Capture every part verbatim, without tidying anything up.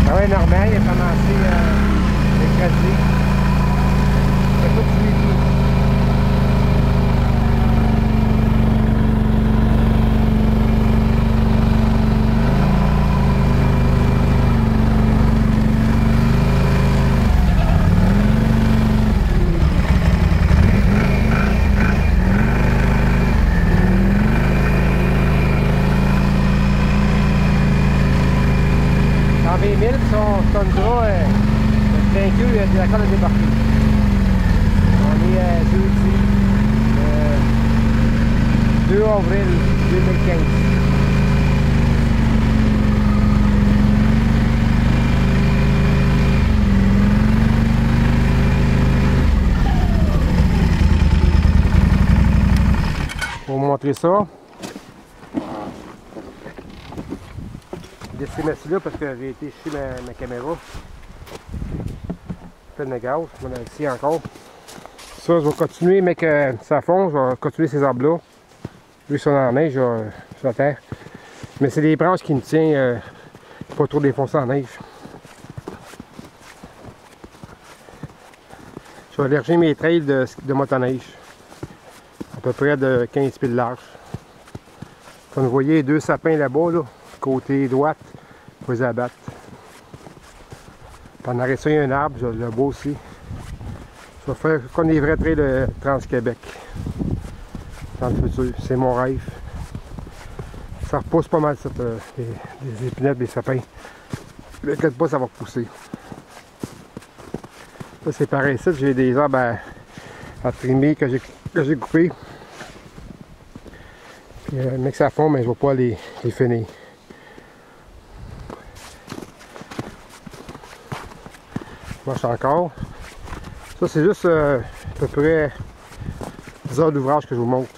Travail normal, il a commencé euh, mercredi. Il a tout tué tout. cent vingt mille, son tundra, euh, le train queue, il est d'accord de débarquer. On est euh, jeudi euh, deux avril deux mille quinze. Pour vous montrer ça. J'ai laissé ma scie là parce que j'ai été chez ma, ma caméra. Plein de gaz, on a ici encore. Ça, je vais continuer, mais que ça fond, je vais continuer ces arbres-là. Vu qu'ils sont en neige, je, sur la terre. Mais c'est des branches qui me tiennent euh, pas trop défoncées en neige. Je vais élargir mes trails de, de motoneige. À peu près de quinze pieds de large. Comme vous voyez, deux sapins là-bas, là, côté droite, il faut les abattre. Puis en arrêt ça, il y a un arbre, je le bois aussi. Je vais faire comme des vrais trails de Trans-Québec. Dans le futur, c'est mon rêve. Ça repousse pas mal, cette, euh, les, les épinettes, les sapins. Ne inquiète pas, ça va repousser. Ça, c'est pareil, ici, j'ai des arbres à, à trimer que j'ai coupés. Puis, euh, mais que ça fond, mais je ne vais pas les, les finir. Je marche encore. Ça, c'est juste euh, à peu près dix heures d'ouvrage que je vous montre.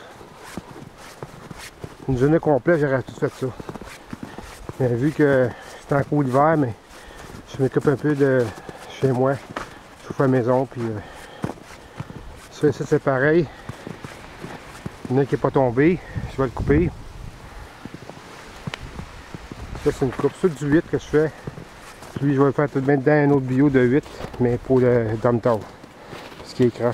Une journée complète, j'aurais tout fait ça. Mais vu que c'est en cours d'hiver, mais je m'occupe un peu de chez moi. Je fais la maison, puis euh, ça, ça c'est pareil. Il y en a qui n'est pas tombé, je vais le couper. Ça, c'est une coupe sur du huit que je fais. Lui, je vais le faire tout de même dans un autre bio de huit, mais pour le dom-tom, ce qui est crache.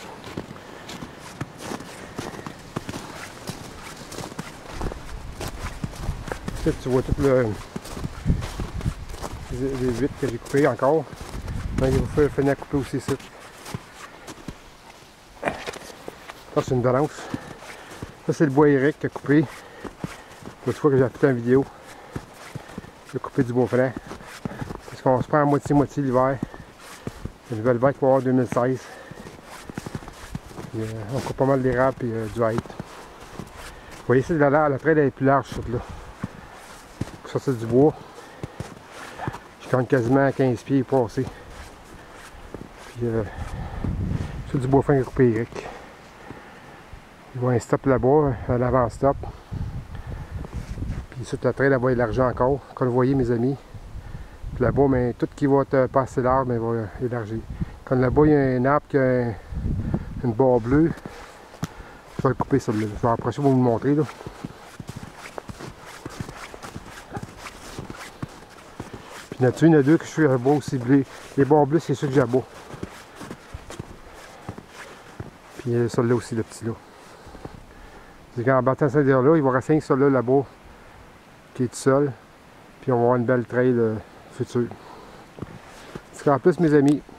Là, tu vois tout le les huit que j'ai coupé encore. Donc, il va falloir finir à couper aussi ça. Ça, c'est une balance. Ça, c'est le bois Eric qui a coupé. L'autre fois que j'ai fait une vidéo, j'ai coupé du beau franc. Parce qu'on se prend à moitié-moitié l'hiver. Le nouvel vague pour avoir deux mille seize. Puis, euh, on coupe pas mal d'érable et euh, du hêtre. Vous voyez, c'est la, la traîne est plus large, cette là. Pour sortir du bois. Je compte quasiment à quinze pieds passé. Puis, euh, c'est du bois fin qui a coupé Eric. Il va un stop là-bas, un avant-stop. Puis, sur la traîne, là-bas, élargi encore. Comme vous voyez, mes amis. Puis là-bas, mais tout qui va te passer l'arbre, il va élargir. Quand là-bas, il y a un arbre qui a un, une barre bleue, je vais le couper celui-là. Je vais approcher pour vous le montrer. Là. Puis là-dessus, il y en a deux que je suis à bas aussi bleu. Les barres bleues, c'est ceux que j'ai à bas. Puis il y a celui-là aussi, le petit là. En battant cette là, il va rester celui-là là-bas, qui est tout seul. Puis on va avoir une belle trail euh, future. En plus, mes amis,